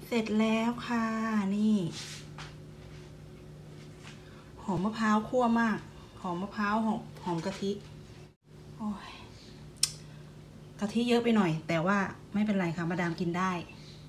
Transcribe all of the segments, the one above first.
เสร็จแล้วค่ะนี่หอมมะพร้าวคั่วมากหอมมะพร้าวหอมกะทิโอ้ยกะทิเยอะไปหน่อยแต่ว่าไม่เป็นไรค่ะมาดามกินได้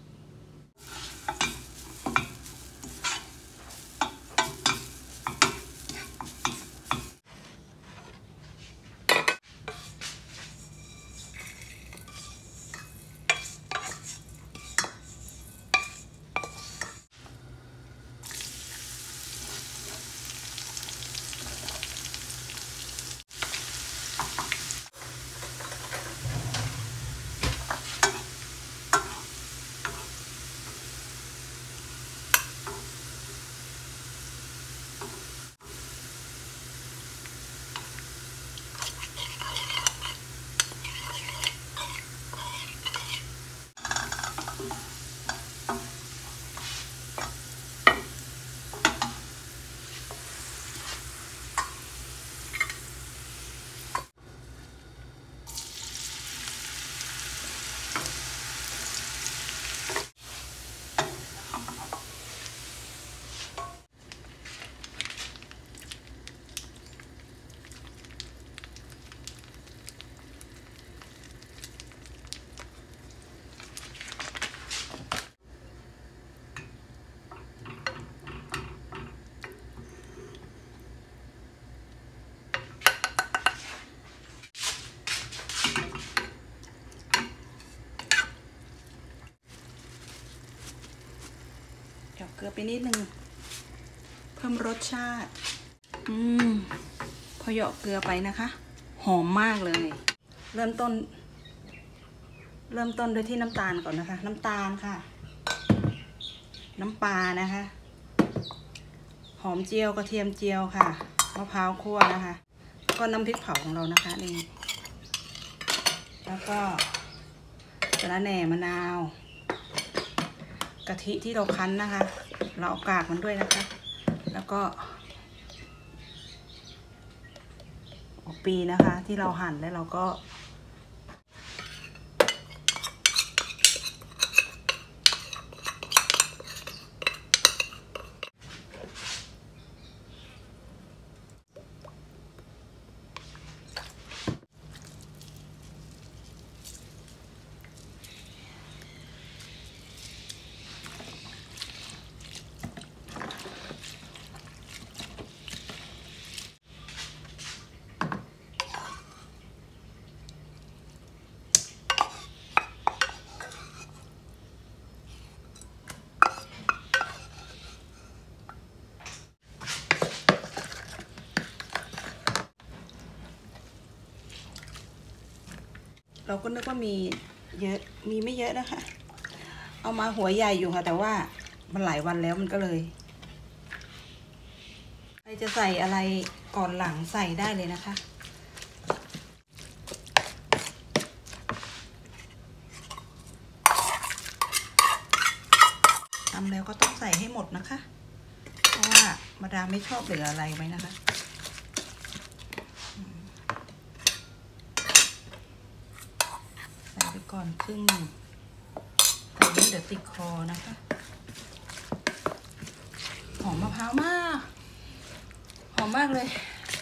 เดี๋ยวเกลือไปนิดนึงเพิ่มรสชาติพอเหยาะเกลือไปนะคะหอมมากเลยเริ่มต้นด้วยที่น้ำตาลก่อนนะคะน้ำตาลค่ะน้ำปลานะคะหอมเจียวกระเทียมเจียวค่ะมะพร้าวคั่วนะคะก็น้ำพริกเผาของเรานะคะนี่แล้วก็สะระแหน่มะนาวกะทิที่เราคั้นนะคะเราเอากากมันด้วยนะคะแล้วก็ปีนะคะที่เราหั่นแล้วเราก็เราก็นึกว่ามีเยอะมีไม่เยอะนะคะเอามาหัวใหญ่อยู่ค่ะแต่ว่ามันหลายวันแล้วมันก็เลยใครจะใส่อะไรก่อนหลังใส่ได้เลยนะคะทำแล้วก็ต้องใส่ให้หมดนะคะเพราะว่ามาดามไม่ชอบเหลืออะไรไว้นะคะใส่ไปก่อนครึ่งหนึ่งใส่เดี๋ยวติดคอนะคะหอมมะพร้าวมากหอมมากเลย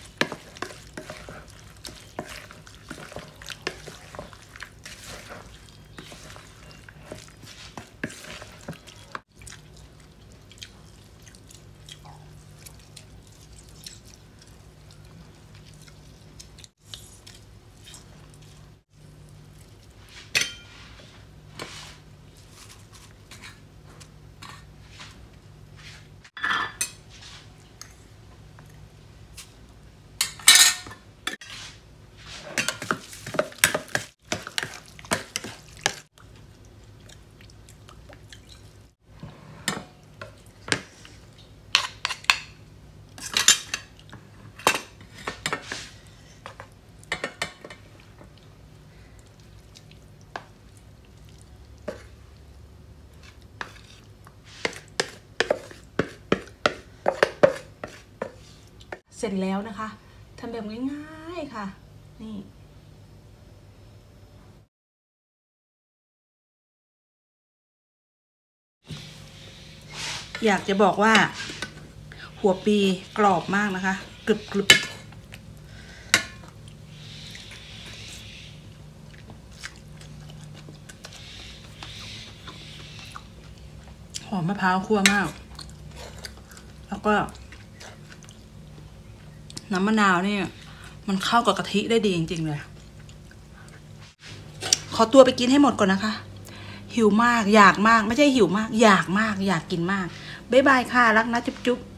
เสร็จแล้วนะคะทำแบบง่ายๆค่ะนี่อยากจะบอกว่า หัวปีกรอบมากนะคะกรึบกรึบหอมมะพร้าวคั่วมากแล้วก็น้ำมะนาวนี่มันเข้ากับกะทิได้ดีจริงๆเลยขอตัวไปกินให้หมดก่อนนะคะหิวมากอยากมากไม่ใช่หิวมากอยากมากอยากกินมากบ๊ายบายค่ะรักนะจุ๊บ